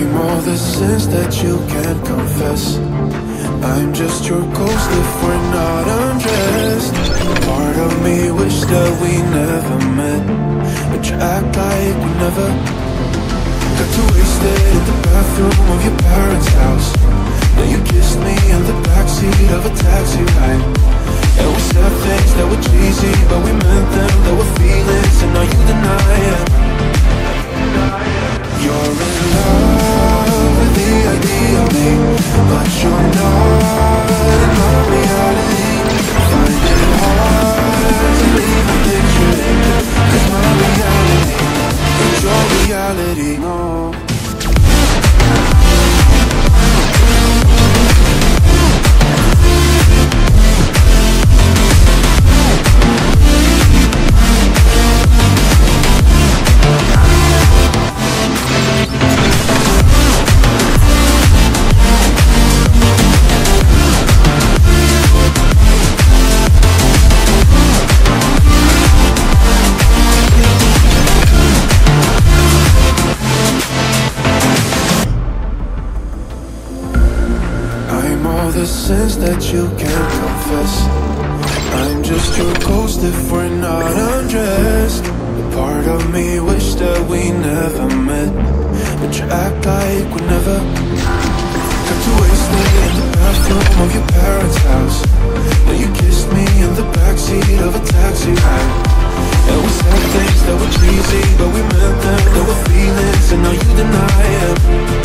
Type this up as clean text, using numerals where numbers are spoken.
I'm all the sins that you can't confess. I'm just your ghost if we're not undressed. Part of me wish that we never met, but you act like we never. Got too wasted in the bathroom of your parents' house. Then you kissed me in the backseat of a taxi ride. And we said things that were cheesy, but we meant them. There were feelings, and now you deny it. You're in love with the idea of me, but you're not in my reality. Find it hard to leave a picture in, 'cause my reality is your reality. No. The sins that you can't confess. I'm just your ghost if we're not undressed. The part of me wish that we never met, but you act like we never. Got too wasted in the bathroom of your parents' house. Then you kissed me in the backseat of a taxi ride. And we said things that were cheesy, but we meant them. There were feelings, and now you deny it.